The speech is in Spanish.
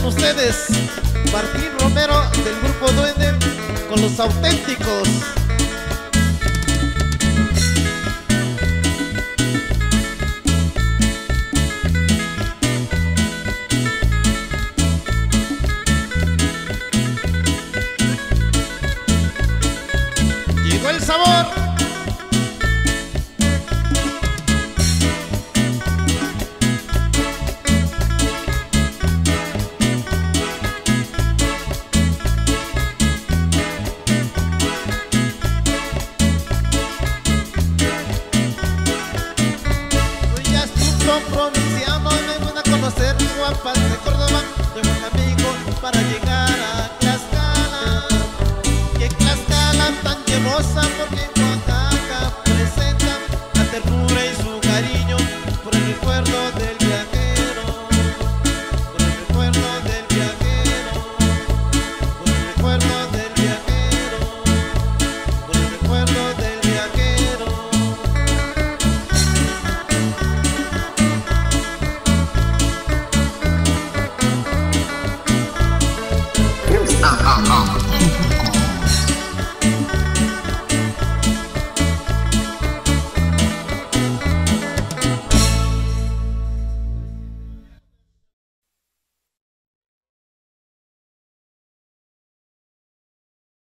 ustedes Martín Romero del grupo Duende con Los Auténticos. Llegó el sabor. Provinciano, me van a conocer guapas de Córdoba, tengo un amigo para llegar a Tlaxcala. Que Tlaxcala tan hermosa porque en Oaxaca presenta la ternura y su cariño por el recuerdo del viajero, por el recuerdo del viajero, por el recuerdo del viajero, por el recuerdo del viajero. Ah, ah, ah.